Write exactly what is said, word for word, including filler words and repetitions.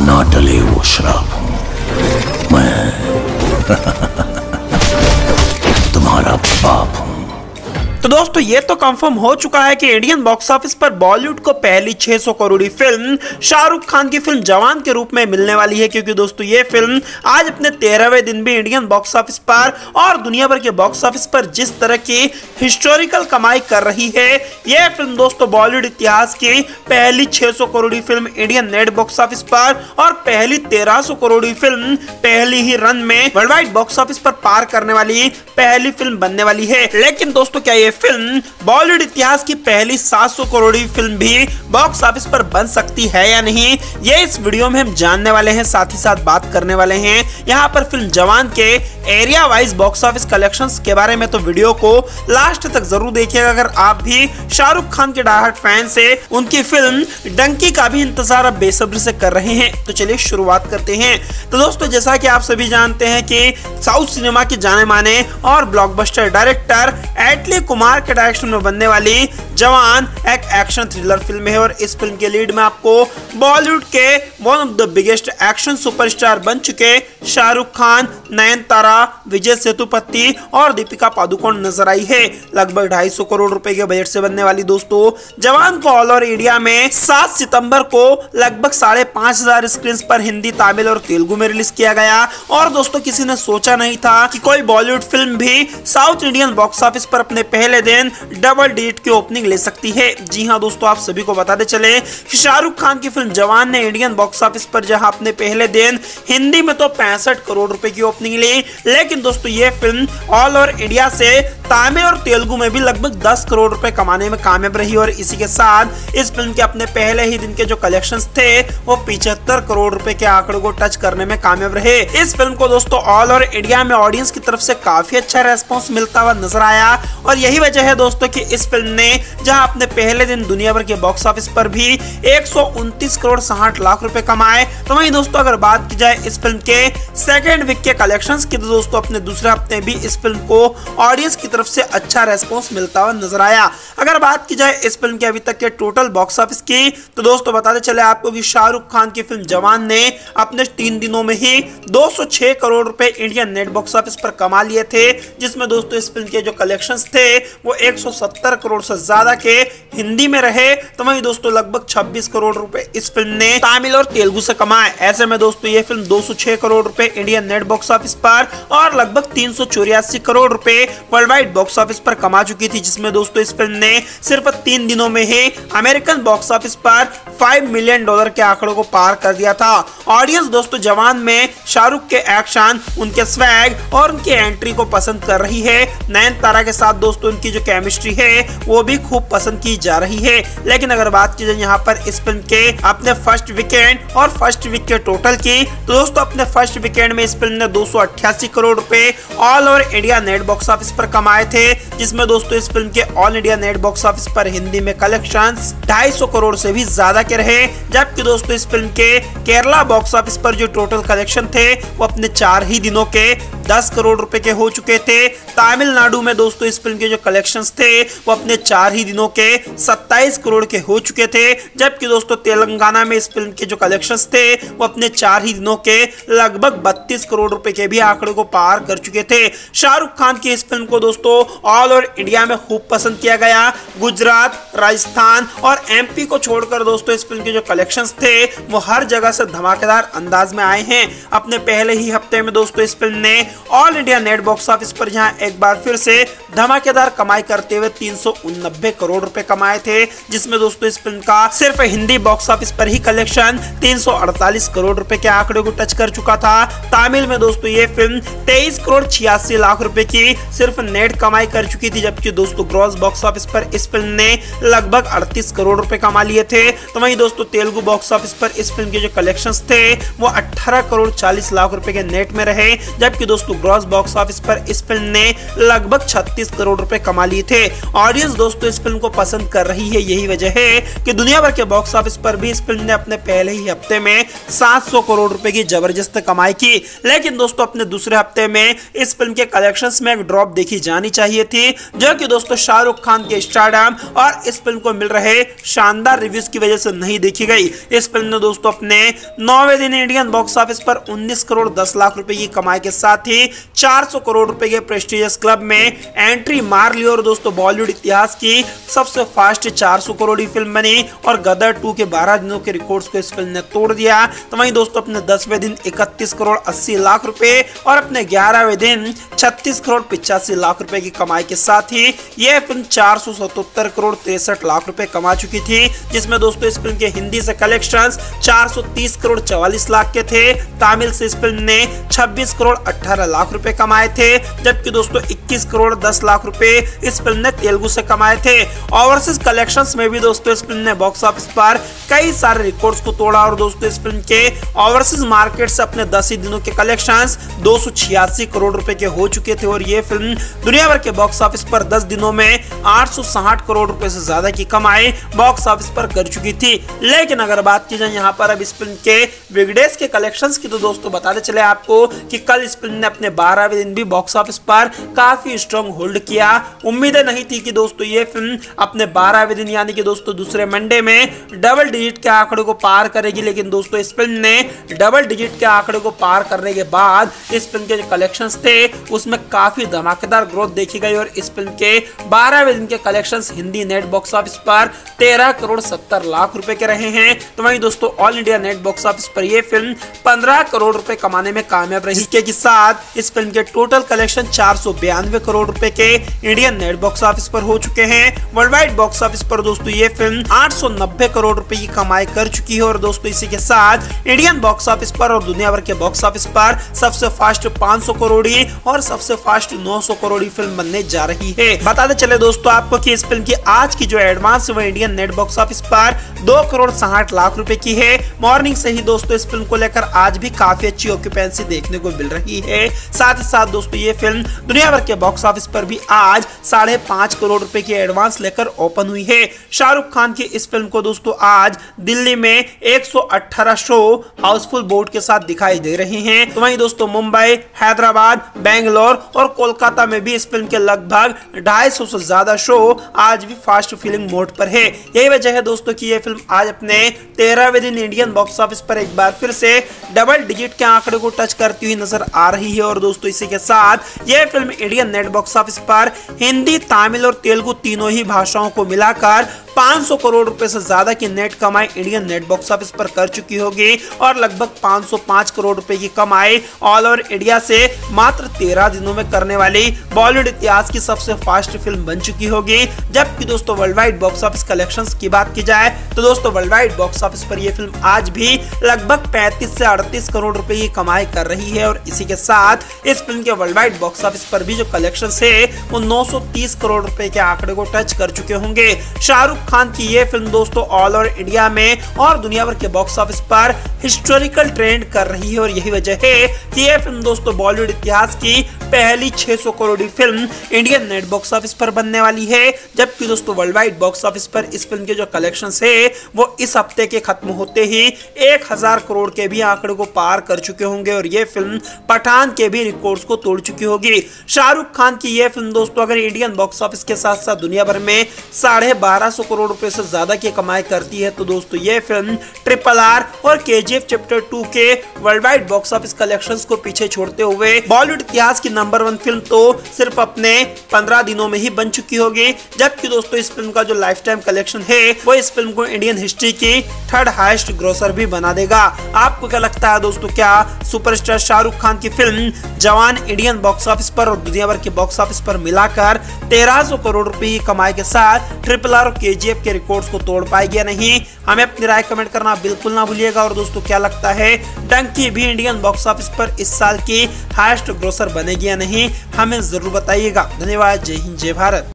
ना टले वो शराब हूं मैं। तुम्हारा बाप हूं। तो दोस्तों ये तो कंफर्म हो चुका है कि इंडियन बॉक्स ऑफिस पर बॉलीवुड को पहली छह सौ करोड़ी फिल्म शाहरुख खान की फिल्म जवान के रूप में मिलने वाली है, क्योंकि दोस्तों ये फिल्म आज अपने तेरहवें दिन भी इंडियन बॉक्स ऑफिस पर और दुनिया भर के बॉक्स ऑफिस पर जिस तरह की हिस्टोरिकल कमाई कर रही है, यह फिल्म दोस्तों बॉलीवुड इतिहास की पहली छह सौ करोड़ी फिल्म इंडियन नेट बॉक्स ऑफिस पर और पहली तेरह सौ करोड़ी फिल्म पहली ही रन में वर्ल्ड वाइड बॉक्स ऑफिस पर पार करने वाली पहली फिल्म बनने वाली है। लेकिन दोस्तों क्या ये फिल्म बॉलीवुड इतिहास की पहली सात सौ करोड़ी फिल्म भी बॉक्स ऑफिस पर बन सकती है या नहीं, ये इस वीडियो में हम जानने वाले हैं, साथ ही साथ बात करने वाले हैं यहाँ पर फिल्म जवान के area wise box office collections के बारे में। तो वीडियो को लास्ट तक जरूर देखिएगा अगर आप भी शाहरुख खान के डाई हार्ट फैन से उनकी फिल्म डंकी का भी इंतजार अब बेसब्री से कर रहे हैं। तो चलिए शुरुआत करते हैं। तो दोस्तों जैसा कि आप सभी जानते हैं कि साउथ सिनेमा के जाने माने और ब्लॉकबस्टर डायरेक्टर एटली कुमार के डायरेक्शन में बनने वाली जवान एक एक्शन थ्रिलर फिल्म है और इस फिल्म के लीड में आपको बॉलीवुड के one of the biggest action superstar बन चुके शाहरुख खान, नयनतारा, विजय सेतुपति और दीपिका पादुकोण नजर आई है। लगभग ढाई सौ करोड़ रुपए के बजट से बनने वाली दोस्तों जवान को ऑल ओवर इंडिया में सात सितंबर को लगभग साढ़े पांच हजार स्क्रीन पर हिंदी, तमिल और तेलुगु में रिलीज किया गया। और दोस्तों किसी ने सोचा नहीं था कि कोई बॉलीवुड फिल्म भी साउथ इंडियन बॉक्स ऑफिस पर अपने पहले दिन डबल डिजिट की ओपनिंग ले सकती है। जी हां दोस्तों, आप सभी को बताते चले कि शाहरुख खान की फिल्म जवान ने इंडियन बॉक्स ऑफिस पर जहां अपने पहले दिन हिंदी में तो पैंसठ करोड़ रुपए की ओपनिंग ली, लेकिन दोस्तों ये फिल्म ऑल ओवर इंडिया से तमिल और तेलुगु में भी लगभग दस करोड़ रुपए कमाने में कामयाब रही और इसी के साथ इस फिल्म के अपने पहले ही दिन के जो कलेक्शंस थे वो पिछहत्तर करोड़ रुपए के आंकड़े को टच करने में कामयाब रहे। इस फिल्म को दोस्तों ऑल ओवर इंडिया में ऑडियंस की तरफ से काफी अच्छा रेस्पॉन्स मिलता हुआ नजर आया और यही वजह है दोस्तों कि इस फिल्म ने जहां अपने पहले दिन दुनिया भर के बॉक्स ऑफिस पर भी एक सौ उनतीस करोड़ साठ लाख रुपए कमाए। तो वहीं दोस्तों अगर बात की जाए इस फिल्म के सेकेंड वीक के कलेक्शंस की, तो दोस्तों अपने दूसरे हफ्ते भी इस फिल्म को ऑडियंस की तरफ से अच्छा रेस्पॉन्स मिलता हुआ नजर आया। अगर बात की जाए इस फिल्म के अभी तक के टोटल बॉक्स ऑफिस की, तो दोस्तों बताते चले आपको कि शाहरुख खान की फिल्म जवान ने अपने तीन दिनों में ही दो सौ छह करोड़ रुपए इंडियन नेट बॉक्स ऑफिस पर कमा लिए थे, जिसमें दोस्तों इस फिल्म के जो कलेक्शंस थे वो एक सौ सत्तर करोड़ से ज्यादा के हिंदी में रहे। तो वहीं दोस्तों लगभग छब्बीस करोड़ रुपए इस फिल्म ने तमिल और तेलुगु से कमाए। ऐसे में दोस्तों ये फिल्म दो सौ छह करोड़ रुपए इंडियन नेट बॉक्स ऑफिस पर और लगभग तीन सौ चौरासी करोड़ रुपए वर्ल्ड वाइड बॉक्स ऑफिस पर कमा चुकी थी, जिसमें दोस्तों इस फिल्म ने सिर्फ तीन दिनों में ही अमेरिकन बॉक्स ऑफिस पर पाँच मिलियन डॉलर के आंकड़ों को पार कर दिया था। ऑडियंस दोस्तों जवान में शाहरुख के एक्शन, उनके स्वैग और उनकी एंट्री को पसंद कर रही है। नयनतारा के साथ दोस्तों उनकी जो केमिस्ट्री है वो भी खूब पसंद की जा रही है। लेकिन अगर बात की जाए यहाँ पर इस फिल्म के अपने फर्स्ट वीकेंड और फर्स्ट वीक के टोटल की, तो दोस्तों अपने फर्स्ट वीकेंड में इस फिल्म ने दो सौ अट्ठासी करोड़ रुपए all over India net box office पर कमाए थे, जिसमें दोस्तों इस फिल्म के all India net box office पर हिंदी में कलेक्शंस ढाई सौ करोड़ से भी ज्यादा के रहे। जबकि दोस्तों इस फिल्म के केरला बॉक्स ऑफिस पर जो टोटल कलेक्शन थे वो अपने चार ही दिनों के दस करोड़ रुपए के हो चुके थे। तमिलनाडु में दोस्तों इस फिल्म के जो कलेक्शंस थे वो अपने चार ही दिनों के सत्ताईस करोड़ के हो चुके थे। जबकि दोस्तों तेलंगाना में इस फिल्म के जो कलेक्शंस थे वो अपने चार ही दिनों के लगभग बत्तीस करोड़ रुपए के भी आंकड़े को पार कर चुके थे। शाहरुख खान की इस फिल्म को दोस्तों ऑल ओवर इंडिया में खूब पसंद किया गया। गुजरात, राजस्थान और एमपी को छोड़कर दोस्तों इस फिल्म के जो कलेक्शंस थे वो हर जगह से धमाकेदार अंदाज में आए हैं। अपने पहले ही हफ्ते में दोस्तों इस फिल्म ने all India net box office पर जहां एक बार फिर से धमाकेदार कमाई करते हुए तीन सौ उननबे करोड़ रुपए कमाए थे, जिसमें दोस्तों इस फिल्म का सिर्फ हिंदी बॉक्स ऑफिस पर ही कलेक्शन तीन सौ अड़तालीस करोड़ रुपए के आंकड़े को टच कर चुका था। तमिल में दोस्तों ये फिल्म तेईस करोड़ छियासी लाख रुपए की सिर्फ नेट कमाई कर चुकी थी, जबकि दोस्तों ग्रॉस बॉक्स ऑफिस पर इस फिल्म ने लगभग अड़तीस करोड़ रुपए कमा लिए थे। तो वहीं दोस्तों तेलुगु बॉक्स ऑफिस पर इस फिल्म के जो कलेक्शंस थे वो अठारह करोड़ चालीस लाख रुपए के नेट में रहे। जबकि दोस्तों दोस्तों ग्रॉस बॉक्स ऑफिस पर इस फिल्म ने लगभग छत्तीस करोड़ रुपए कमा लिए थे। ऑडियंस दोस्तों इस फिल्म को पसंद कर रही है, यही वजह है कि दुनिया भर के बॉक्स ऑफिस पर भी इस फिल्म ने अपने पहले ही हफ्ते में सात सौ करोड़ रुपए की जबरदस्त कमाई की। लेकिन दोस्तों अपने दूसरे हफ्ते में इस फिल्म के कलेक्शंस में एक ड्रॉप देखी जानी चाहिए थी, जो कि दोस्तों शाहरुख खान के स्टारडम और इस फिल्म को मिल रहे शानदार रिव्यूज की वजह से नहीं देखी गई। इस फिल्म ने दोस्तों अपने नौवें दिन इंडियन बॉक्स ऑफिस पर उन्नीस करोड़ दस लाख रुपए की कमाई के साथ ही चार सौ करोड़ रुपए के प्रेस्टिजियस क्लब में एंट्री मार ली और दोस्तों बॉलीवुड इतिहास की सबसे फास्ट चार सौ करोड़ फिल्म बनी और गदर टू के बारह दिनों के रिकॉर्ड्स को इस फिल्म ने तोड़ दिया। तो वहीं दोस्तों अपने दसवें दिन इकतीस करोड़ अस्सी लाख रुपए और अपने ग्यारहवें दिन छत्तीस करोड़ पिचासी लाख रुपए की कमाई के साथ ही यह फिल्म चार सौ सतहत्तर करोड़ तिरसठ लाख रुपए कमा चुकी थी, जिसमें दोस्तों इस फिल्म के हिंदी से कलेक्शंस चार सौ तीस करोड़ चौवालीस लाख के थे। तमिल से इस फिल्म ने छब्बीस करोड़ अठारह लाख रुपए कमाए थे, जबकि दोस्तों इक्कीस करोड़ दस लाख रुपए इस फिल्म ने तेलुगु से कमाए थे। ओवरसीज कलेक्शंस में भी दोस्तों इस फिल्म ने बॉक्स ऑफिस पर कई सारे रिकॉर्ड्स को तोड़ा और दोस्तों इस फिल्म के ओवरसीज मार्केट से अपने दस ही दिनों के कलेक्शंस दो सौ छियासी करोड़ रुपए के हो चुके थे और ये फिल्म दुनिया भर के बॉक्स ऑफिस पर दस दिनों में आठ सौ साठ करोड़ रुपए से ज्यादा की कमाई बॉक्स ऑफिस पर कर चुकी थी। लेकिन अगर बात की जाए यहाँ पर अब इस फिल्म के वीकडेज के कलेक्शंस की, तो दोस्तों बताते चले आपको कि कल इस फिल्म ने अपने बारहवें दिन भी बॉक्स ऑफिस पर काफी स्ट्रॉन्ग होल्ड किया। उम्मीदें नहीं थी कि दोस्तों ये फिल्म अपने बारहवें दिन यानी कि दोस्तों दूसरे मंडे में डबल डिजिट के आंकड़े को पार करेगी, लेकिन दोस्तों इस फिल्म ने डबल डिजिट के आंकड़े को पार करने के बाद इस फिल्म के जो कलेक्शंस थे उसमें काफी धमाकेदार ग्रोथ देखी गई और इस फिल्म के बारहवें दिन के collections Hindi net box office पर तेरह करोड़ सत्तर लाख रुपए के रहे हैं। तो वहीं दोस्तों all India net box office पर यह फिल्म पंद्रह करोड़ रुपए कमाने में कामयाब रही, जिसके साथ इस फिल्म के टोटल कलेक्शन चार सौ बयानवे करोड़ रुपए के इंडियन नेट बॉक्स ऑफिस पर हो चुके हैं। वर्ल्ड वाइड बॉक्स ऑफिस पर दोस्तों ये फिल्म आठ सौ नब्बे करोड़ रुपए की कमाई कर चुकी है और दोस्तों इसी के साथ इंडियन बॉक्स ऑफिस पर और दुनिया भर के बॉक्स ऑफिस पर सबसे फास्ट पाँच सौ करोड़ी और सबसे फास्ट नौ सौ करोड़ी फिल्म बनने जा रही है। बताते चले दोस्तों आपको कि इस फिल्म की आज की जो एडवांस है वो इंडियन नेट बॉक्स ऑफिस पर दो करोड़ साठ लाख रुपए की है। मॉर्निंग से ही दोस्तों इस फिल्म को लेकर आज भी काफी अच्छी ऑक्यूपेंसी देखने को मिल रही है। साथ ही साथ दोस्तों ये फिल्म दुनिया भर के बॉक्स ऑफिस पर भी आज साढ़े पांच करोड़ रुपए की एडवांस लेकर ओपन हुई है। शाहरुख खान की इस फिल्म को दोस्तों आज दिल्ली में एक सौ अठारह शो हाउसफुल बोर्ड के साथ दिखाई दे रहे हैं। तो वहीं दोस्तों मुंबई, हैदराबाद, बेंगलोर और कोलकाता में भी इस फिल्म के लगभग ढाई सौ से ज्यादा शो आज भी फास्ट फिल्म मोड पर है। यही वजह है दोस्तों कि यह फिल्म आज अपने तेरहवें दिन इंडियन बॉक्स ऑफिस पर एक बार फिर से डबल डिजिट के आंकड़े को टच करती हुई नजर आ रही है और दोस्तों इसी के साथ यह film Indian net box office पर हिंदी, तमिल और तेलुगु तीनों ही भाषाओं को मिलाकर पाँच सौ करोड़ रुपए से ज्यादा की नेट कमाई इंडियन नेट बॉक्स ऑफिस पर कर चुकी होगी और लगभग पाँच सौ पाँच करोड़ रुपए की कमाई ऑल ओवर इंडिया से मात्र तेरह दिनों में करने वाली बॉलीवुड इतिहास की सबसे फास्ट फिल्म बन चुकी होगी। जबकि दोस्तों world wide box office collections की बात की जाए तो दोस्तों वर्ल्ड वाइड बॉक्स ऑफिस पर यह फिल्म आज भी लगभग पैंतीस से अड़तीस करोड़ रुपए की कमाई कर रही है और इसी के साथ इस फिल्म के वर्ल्ड वाइड बॉक्स ऑफिस पर भी जो कलेक्शंस है वो नौ सौ तीस करोड़ रुपए के आंकड़े को टच कर चुके होंगे। शाहरुख खान की यह फिल्म दोस्तों ऑल ओवर इंडिया में और दुनिया भर के बॉक्स ऑफिस पर हिस्टोरिकल ट्रेंड कर रही है और यही वजह है कि यह फिल्म दोस्तों बॉलीवुड इतिहास की पहली छह सौ crore film Indian net box office पर बनने वाली है। जबकि दोस्तों वर्ल्ड वाइड बॉक्स ऑफिस पर इस फिल्म के जो कलेक्शंस है वो इस हफ्ते के खत्म होते ही एक हजार करोड़ के भी आंकड़े को पार कर चुके होंगे और यह फिल्म पठान के भी रिकॉर्ड्स को तोड़ चुकी होगी। शाहरुख खान की यह फिल्म दोस्तों अगर इंडियन बॉक्स ऑफिस के साथ साथ दुनिया भर में साढ़े बारह सौ करोड़ रुपए से ज्यादा की कमाई करती है तो दोस्तों यह फिल्म ट्रिपल आर और केजीएफ चैप्टर टू के world wide box office collections को पीछे छोड़ते हुए बॉलीवुड इतिहास की नंबर वन फिल्म तो सिर्फ अपने पंद्रह दिनों में ही बन चुकी होगी। जबकि दोस्तों इस फिल्म का जो लाइफ टाइम कलेक्शन है वो इस फिल्म को इंडियन हिस्ट्री की थर्ड हाईएस्ट ग्रोसर भी बना देगा। आपको क्या लगता है दोस्तों, क्या सुपरस्टार शाहरुख खान की फिल्म जवान इंडियन बॉक्स ऑफिस पर और दुनिया भर के बॉक्स ऑफिस पर मिलाकर तेरह सौ करोड़ रुपए की कमाई के साथ ट्रिपल आर और केजीएफ के रिकॉर्ड्स को तोड़ पाएगी या नहीं? हमें अपनी राय कमेंट करना बिल्कुल ना भूलिएगा। और दोस्तों क्या लगता है, डंकी भी इंडियन बॉक्स ऑफिस पर इस साल की हाईएस्ट ग्रोसर बनेगी या नहीं? हमें जरूर बताइएगा। धन्यवाद। जय हिंद, जय भारत।